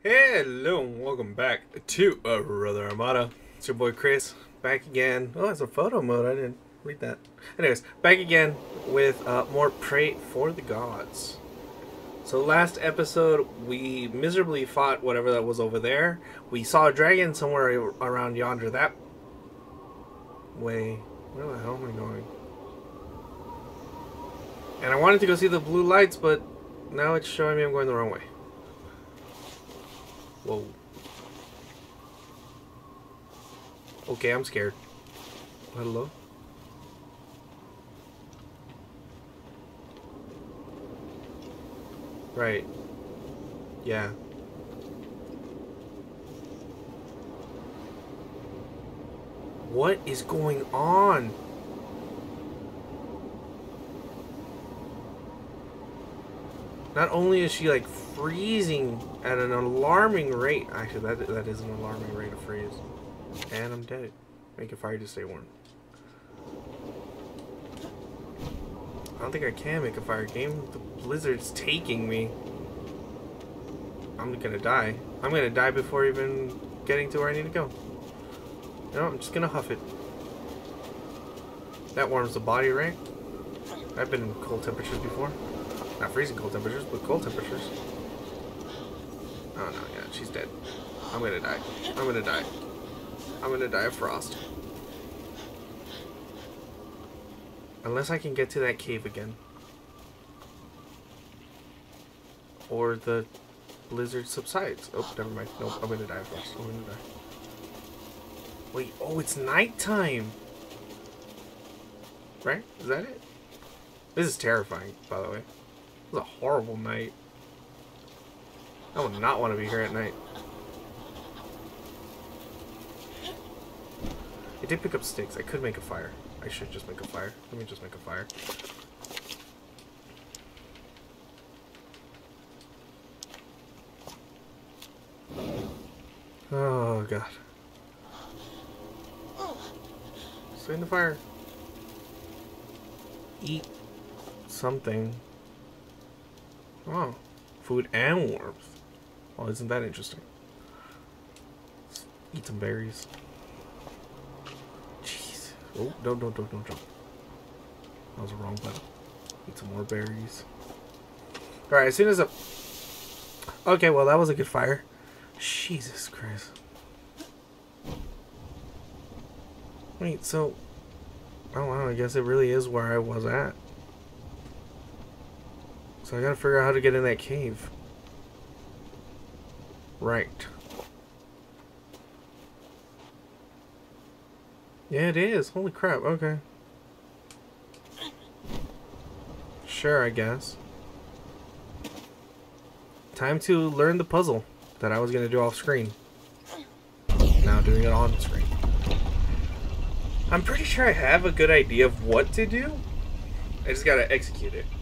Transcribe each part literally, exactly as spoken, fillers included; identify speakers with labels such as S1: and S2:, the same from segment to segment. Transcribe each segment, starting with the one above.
S1: Hello and welcome back to uh, Rada Armada. It's your boy Chris, back again. Oh, it's a photo mode, I didn't read that. Anyways, back again with uh, more Praey for the Gods. So last episode, we miserably fought whatever that was over there. We saw a dragon somewhere around yonder that way. Where the hell am I going? And I wanted to go see the blue lights, but now it's showing me I'm going the wrong way. Whoa. Okay, I'm scared. Hello? Right. Yeah. What is going on? Not only is she like freezing at an alarming rate. Actually, that that is an alarming rate of freeze. And I'm dead. Make a fire to stay warm. I don't think I can make a fire game. The blizzard's taking me. I'm gonna die. I'm gonna die before even getting to where I need to go. No, I'm just gonna huff it. That warms the body, right? I've been in cold temperatures before. Not freezing cold temperatures, but cold temperatures. Oh no, yeah, she's dead. I'm gonna die. I'm gonna die. I'm gonna die of frost. Unless I can get to that cave again. Or the blizzard subsides. Oh, never mind. Nope, I'm gonna die of frost. I'm gonna die. Wait, oh, it's nighttime! Right? Is that it? This is terrifying, by the way. It was a horrible night. I would not want to be here at night. I did pick up sticks. I could make a fire. I should just make a fire. Let me just make a fire. Oh, God. Stay in the fire. Eat something. Oh, food and warmth. Oh, isn't that interesting? Let's eat some berries. Jeez. Oh, don't, don't, don't, don't jump. That was the wrong button. Eat some more berries. Alright, as soon as a... Okay, well, that was a good fire. Jesus Christ. Wait, so... Oh, wow, I guess it really is where I was at. So I gotta figure out how to get in that cave. Right. Yeah, it is. Holy crap, okay. Sure, I guess. Time to learn the puzzle that I was gonna do off screen. Now doing it on screen. I'm pretty sure I have a good idea of what to do. I just gotta execute it.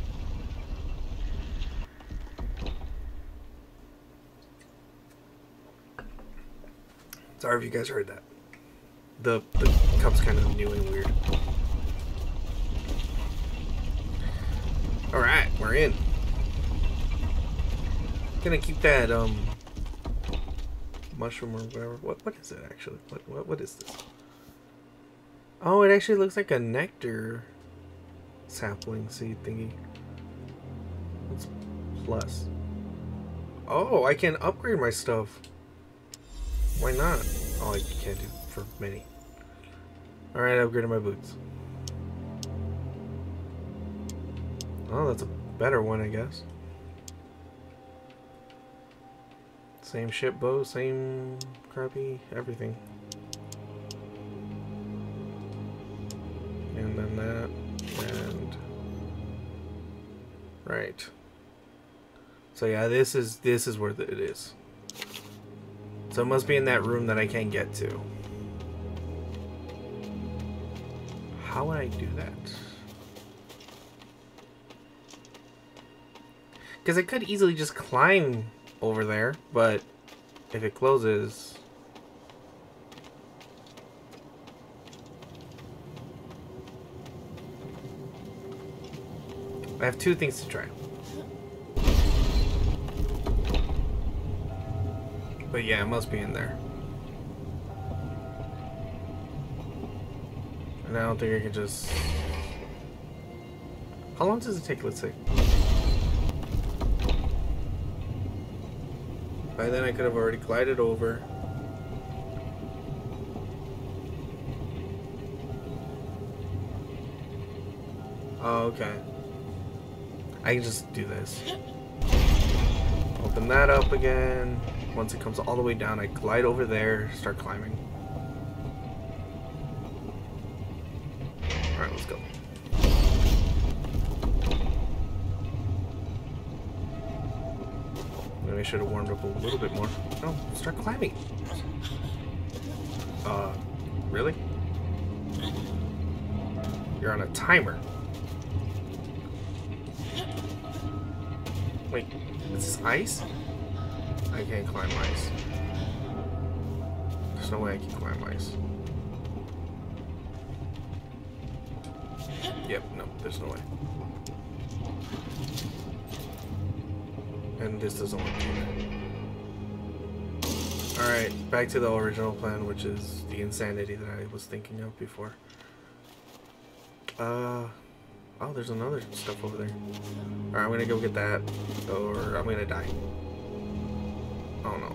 S1: Sorry if you guys heard that. The, the cup's kind of new and weird. Alright, we're in. Gonna keep that, um... mushroom or whatever. What, what is it, actually? What, what, what is this? Oh, it actually looks like a nectar sapling seed thingy. What's plus? Oh, I can upgrade my stuff. Why not? Oh, I can't do for many. Alright, I upgraded my boots. Oh, that's a better one, I guess. Same ship bow, same crappy everything. And then that, and... Right. So yeah, this is, this is where the, it is. So it must be in that room that I can't get to. How would I do that? Because I could easily just climb over there, but if it closes... I have two things to try. But yeah, it must be in there. And I don't think I can just... How long does it take, let's see? By then I could have already glided over. Oh, okay. I can just do this. Open that up again. Once it comes all the way down, I glide over there, start climbing. Alright, let's go. Maybe I should have warmed up a little bit more. No, start climbing. Uh, really? You're on a timer. Wait, is this ice? I can't climb ice. There's no way I can climb ice. Yep, no, there's no way. And this doesn't work either. Alright, back to the original plan, which is the insanity that I was thinking of before. Uh, oh, there's another stuff over there. Alright, I'm gonna go get that, or I'm gonna die. Oh no.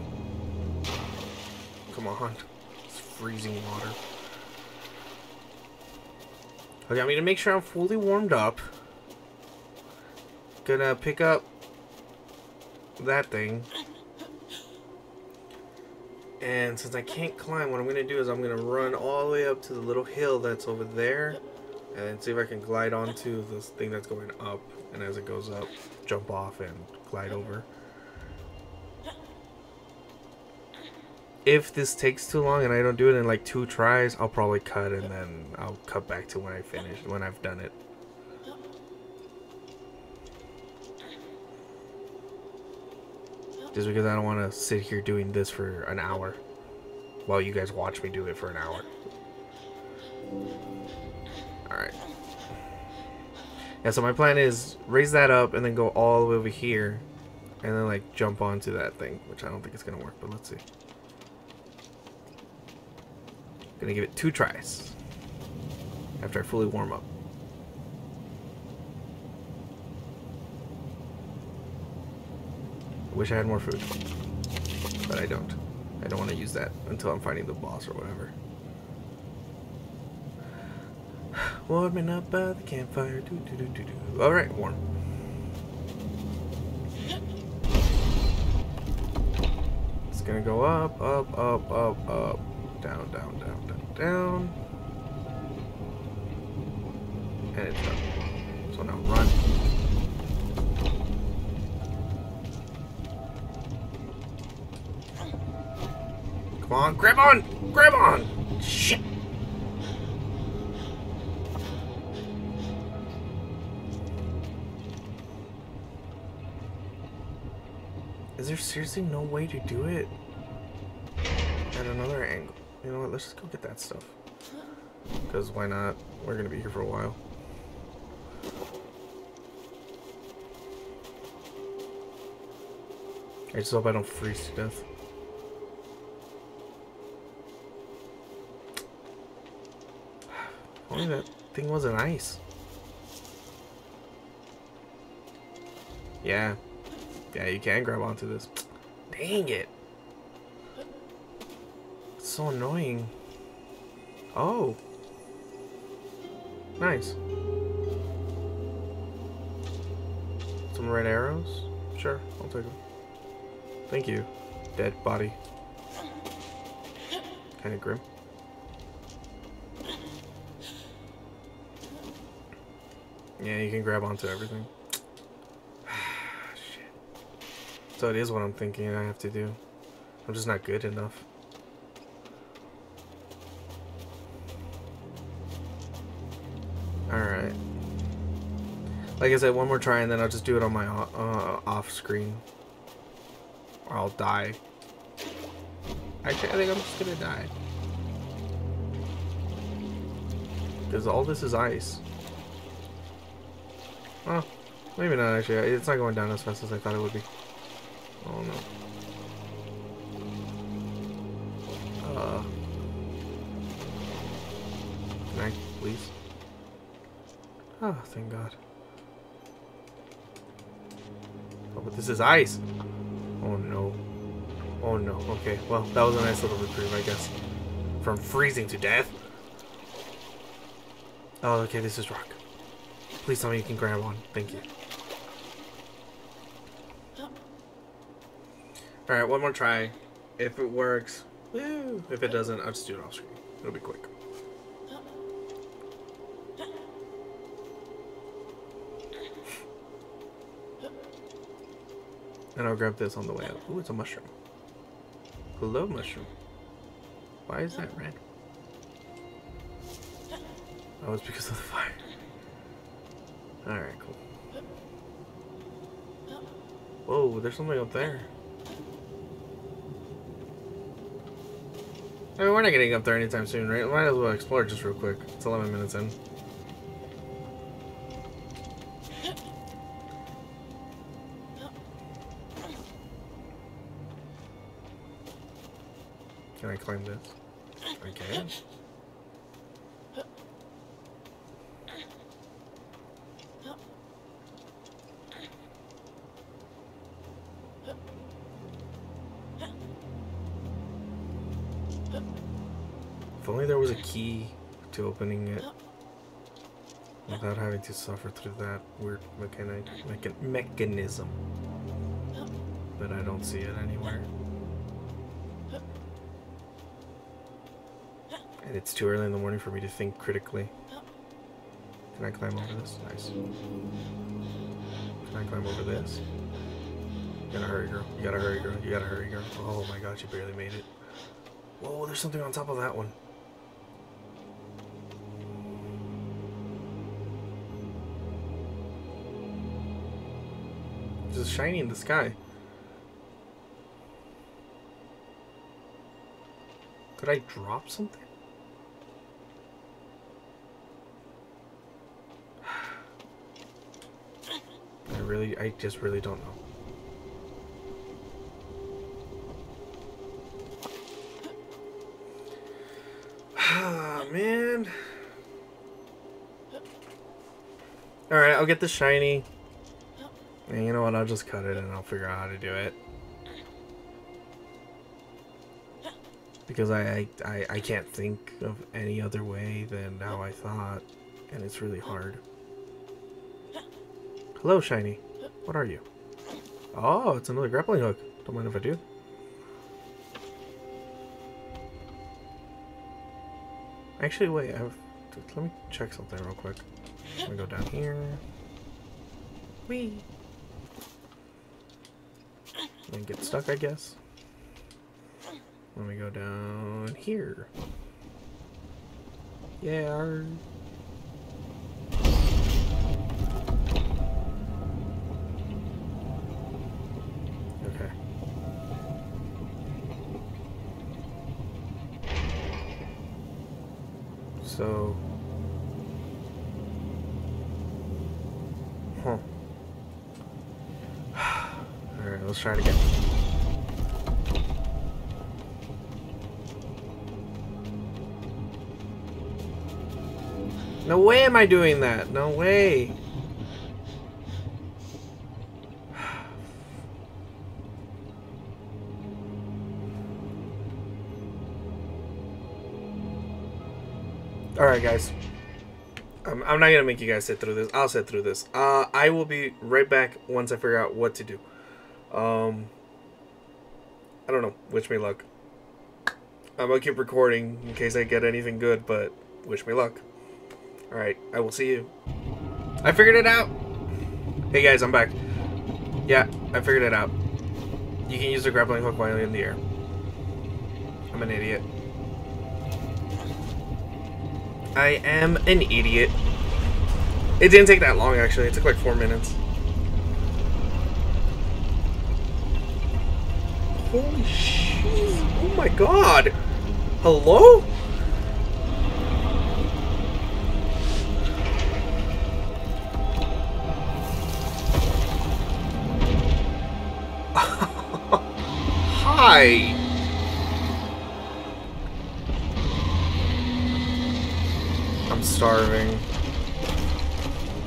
S1: Come on. It's freezing water. Okay, I'm gonna make sure I'm fully warmed up. Gonna pick up that thing. And since I can't climb, what I'm gonna do is I'm gonna run all the way up to the little hill that's over there. And then see if I can glide onto this thing that's going up. And as it goes up, jump off and glide over. If this takes too long and I don't do it in like two tries, I'll probably cut and then I'll cut back to when I finish, when I've done it. Just because I don't want to sit here doing this for an hour while you guys watch me do it for an hour. Alright. Yeah, so my plan is raise that up and then go all the way over here and then like jump onto that thing, which I don't think it's going to work, but let's see. Gonna give it two tries after I fully warm up. I wish I had more food, but I don't. I don't want to use that until I'm fighting the boss or whatever. Warming up by the campfire. Doo, doo, doo, doo, doo. All right, warm. It's gonna go up, up, up, up, up. Down, down, down, down, down. And it's done. So now run. Come on, grab on! Grab on! Shit! Is there seriously no way to do it at another angle? You know what, let's just go get that stuff. Because why not? We're going to be here for a while. I just hope I don't freeze to death. Only that thing wasn't ice. Yeah. Yeah, you can grab onto this. Dang it. So annoying. Oh. Nice. Some red arrows? Sure, I'll take them. Thank you. Dead body. Kinda grim. Yeah, you can grab onto everything. Shit. So it is what I'm thinking I have to do. I'm just not good enough. Alright. Like I said, one more try and then I'll just do it on my uh, off screen. Or I'll die. Actually, I think I'm just gonna die. Because all this is ice. Oh, maybe not actually. It's not going down as fast as I thought it would be. Oh no. Oh, thank God. Oh, but this is ice. Oh no. Oh no. Okay, well, that was a nice little reprieve, I guess. From freezing to death. Oh, okay, this is rock. Please tell me you can grab one. Thank you. Alright, one more try. If it works, woo. If it doesn't, I'll just do it off screen. It'll be quick. And I'll grab this on the way out. Ooh, it's a mushroom. Hello, mushroom. Why is that red? Oh, it's because of the fire. Alright, cool. Whoa, there's something up there. I mean, we're not getting up there anytime soon, right? Might as well explore just real quick. It's eleven minutes in. Can I climb this? I can. If only there was a key to opening it without having to suffer through that weird mechanic, mechan mechanism. But I don't see it anywhere. And it's too early in the morning for me to think critically. Can I climb over this? Nice. Can I climb over this? You gotta hurry, girl. You gotta hurry, girl. You gotta hurry, girl. Oh my gosh, you barely made it. Whoa, there's something on top of that one. It's just shiny in the sky. Could I drop something? I really, I just really don't know. Ah, man. Alright, I'll get the shiny. And you know what, I'll just cut it and I'll figure out how to do it. Because I, I, I can't think of any other way than how I thought. And it's really hard. Hello, shiny. What are you? Oh, it's another grappling hook. Don't mind if I do. Actually, wait. I've, let me check something real quick. Let me go down here. Whee! And get stuck, I guess. Let me go down here. Yeah. Okay. So. Huh. Alright, let's try it again. No way am I doing that. No way. Alright, guys. I'm, I'm not going to make you guys sit through this. I'll sit through this. Uh, I will be right back once I figure out what to do. Um, I don't know. Wish me luck. I'm going to keep recording in case I get anything good, but wish me luck. Alright, I will see you. I figured it out! Hey guys, I'm back. Yeah, I figured it out. You can use the grappling hook while you're in the air. I'm an idiot. I am an idiot. It didn't take that long, actually. It took like four minutes. Holy shit! Oh my god! Hello? Hi. I'm starving.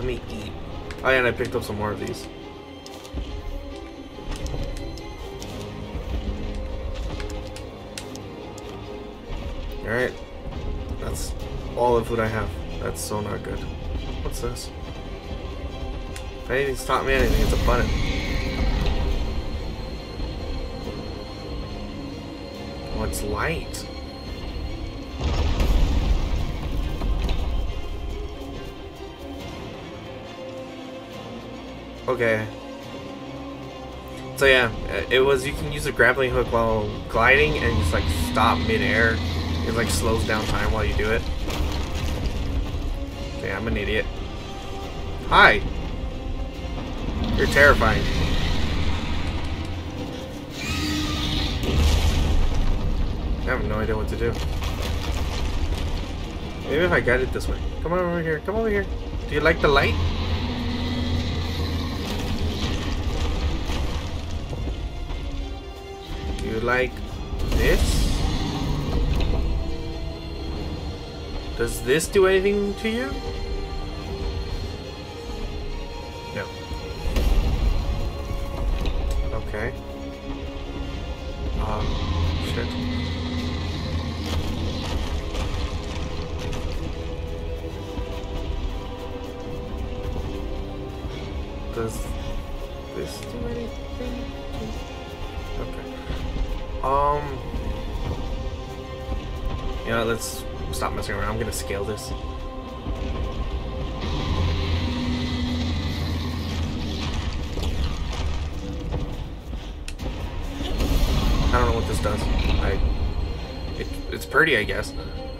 S1: Let me eat. Oh yeah, and I picked up some more of these. Alright. That's all the food I have. That's so not good. What's this? If anything's taught me anything, it's a button. Oh, it's light. Okay. So yeah, it was, you can use a grappling hook while gliding and just like stop mid-air. It like slows down time while you do it. Okay, I'm an idiot. Hi! You're terrifying. I have no idea what to do. Maybe if I guide it this way. Come on over here. Come over here. Do you like the light? Do you like this? Does this do anything to you? No. Okay. Um, shit. Does this do anything? Okay. Um. You know, let's stop messing around. I'm gonna scale this. I don't know what this does. I. It, it's pretty, I guess.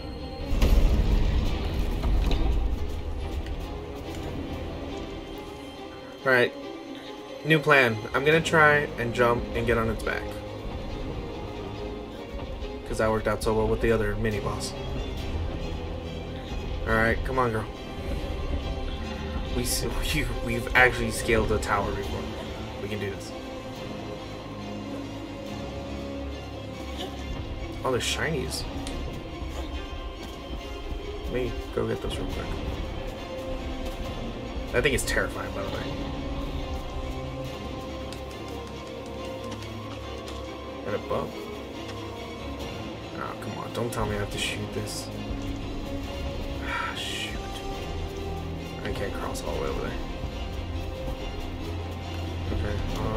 S1: Alright. New plan. I'm gonna try and jump and get on its back. Because that worked out so well with the other mini boss. Alright, come on, girl. We, we, we've actually scaled a tower before. We can do this. Oh, there's shinies. Let me go get those real quick. That thing is terrifying, by the way. And a bow. Oh, come on. Don't tell me I have to shoot this. Ah, shoot. I can't cross all the way over there. Okay.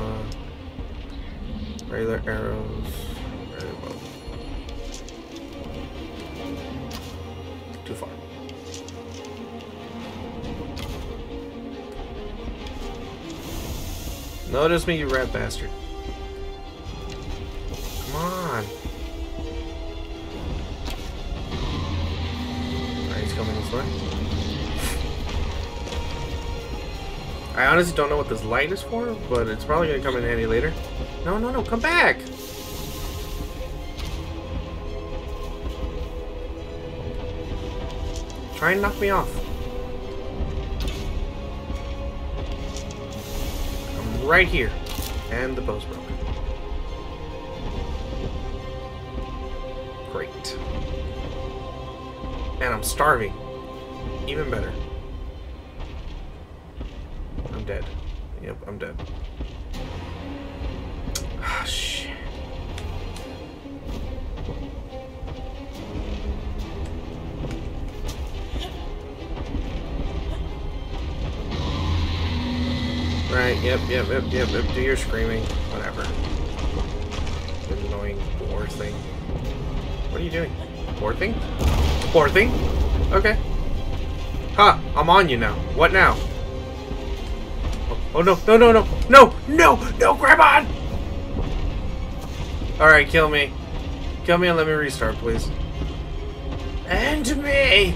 S1: Uh, regular arrows. Regular bow. Too far. Notice me, you rat bastard. Come on. Alright, he's coming this way. I honestly don't know what this light is for, but it's probably going to come in handy later. No, no, no, come back! Try and knock me off. I'm right here. And the bow's broken. Great. And I'm starving. Even better. I'm dead. Yep, I'm dead. Ah, shit. Right, yep, yep, yep, yep, yep, do your screaming. Whatever. The annoying boar thing. What are you doing? Boar thing? Boar thing? Okay. Ha! Huh, I'm on you now. What now? Oh, oh no, no, no, no, no, no, no, grab on! Alright, kill me. Kill me and let me restart, please. And me!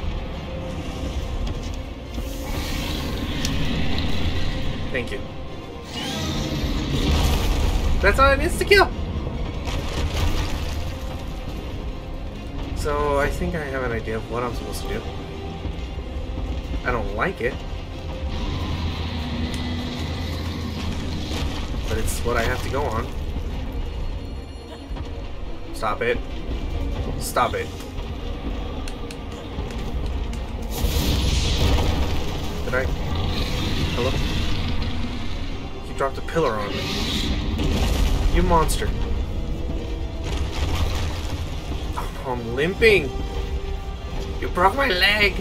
S1: Thank you. That's all it is to kill! So, I think I have an idea of what I'm supposed to do. I don't like it. But it's what I have to go on. Stop it. Stop it. Did I? Hello? He dropped a pillar on me. You monster. Oh, I'm limping. You broke my leg.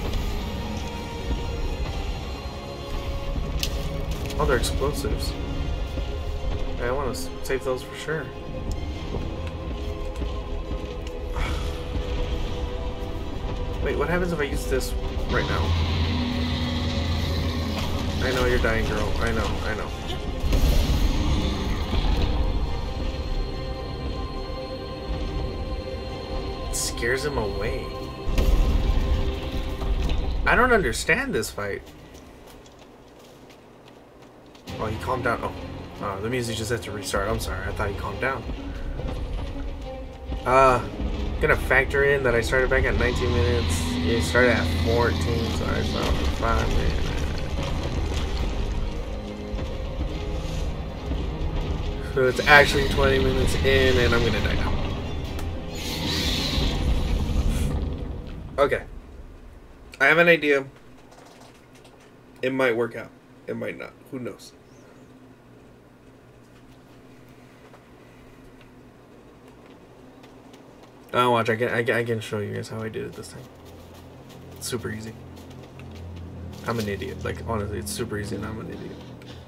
S1: Oh, they're explosives. I want to save those for sure. Wait, what happens if I use this right now? I know you're dying, girl. I know, I know. It scares him away. I don't understand this fight. Oh, he calmed down. Oh, uh, the music just had to restart. I'm sorry. I thought he calmed down. Uh, gonna factor in that I started back at nineteen minutes. Yeah, started at fourteen, so I started at five minutes. So it's actually twenty minutes in, and I'm gonna die now. Okay. I have an idea. It might work out. It might not. Who knows? Oh, watch. I can, I can, I can show you guys how I did it this time. It's super easy. I'm an idiot. Like, honestly, it's super easy and I'm an idiot.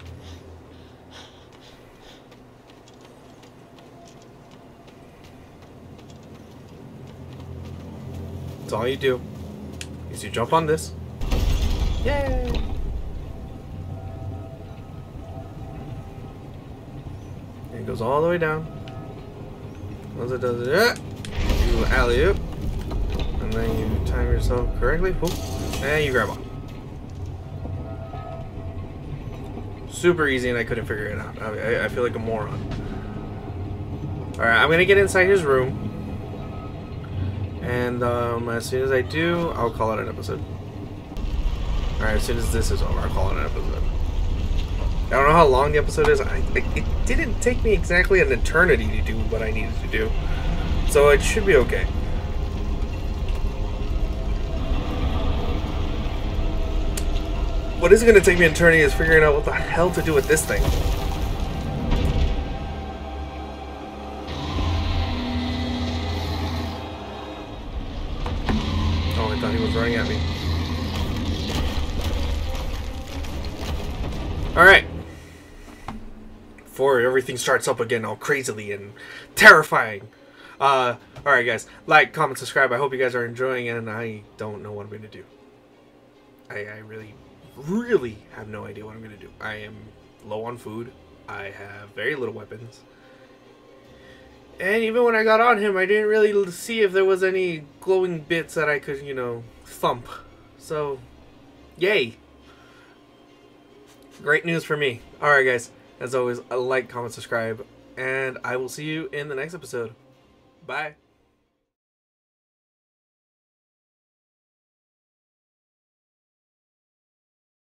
S1: That's all you do. Is you jump on this. Yay! And it goes all the way down. Once it does it, you alley-oop. And then you time yourself correctly. Whoop, and you grab on. Super easy, and I couldn't figure it out. I, I feel like a moron. Alright, I'm gonna get inside his room. And um, as soon as I do, I'll call it an episode. Alright, as soon as this is over, I'll call it an episode. I don't know how long the episode is. I, I, it didn't take me exactly an eternity to do what I needed to do. So it should be okay. What is going to take me an eternity is figuring out what the hell to do with this thing. Oh, I thought he was running at me. Alright. Before everything starts up again all crazily and terrifying. Uh, alright guys. Like, comment, subscribe. I hope you guys are enjoying, and I don't know what I'm going to do. I, I really, really have no idea what I'm going to do. I am low on food. I have very little weapons. And even when I got on him, I didn't really see if there was any glowing bits that I could, you know, thump. So, yay. Great news for me. Alright guys, as always, like, comment, subscribe, and I will see you in the next episode. Bye.